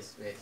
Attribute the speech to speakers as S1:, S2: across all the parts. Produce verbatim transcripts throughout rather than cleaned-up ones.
S1: Wes, wes.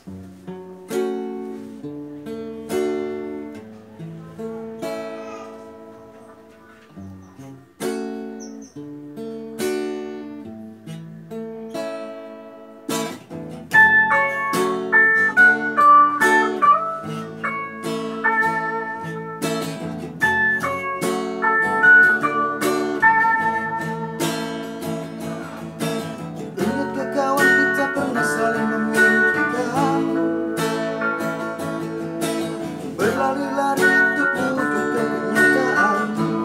S2: Berlari-lari untuk menuju kenyataan,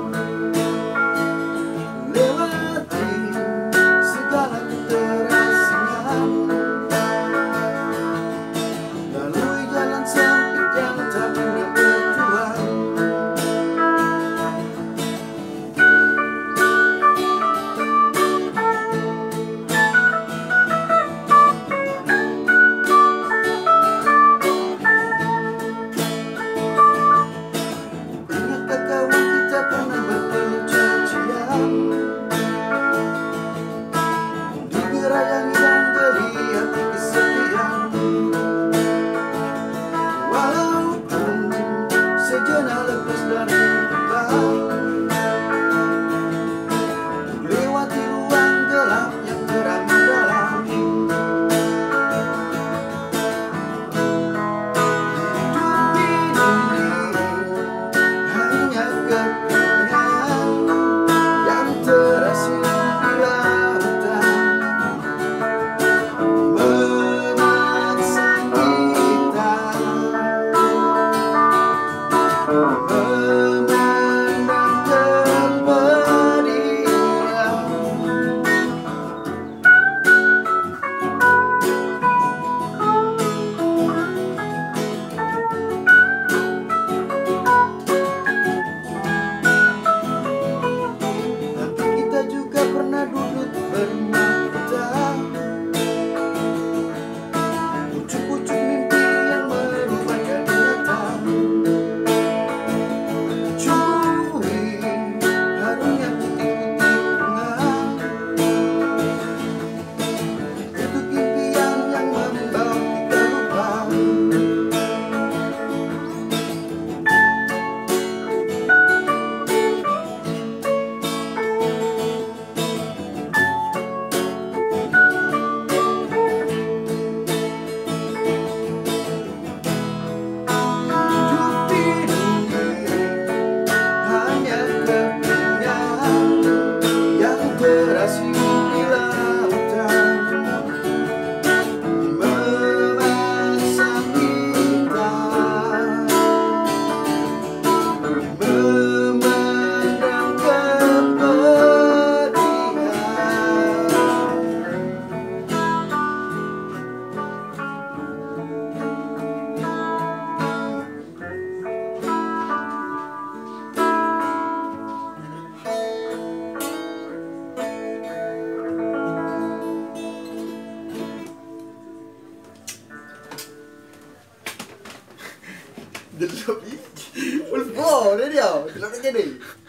S2: lewati segala keterasingan, lalui jalan sempit yang tak pernah bertuan. Yang geliat kesepian, walaupun sejenak lepas dari beban, lewati ruang gelap yang terang dalam. Hidup ini hanya kepentingan yang terasing di lautan.
S1: Delok iki. Wes bo, dia dia. Delok iki.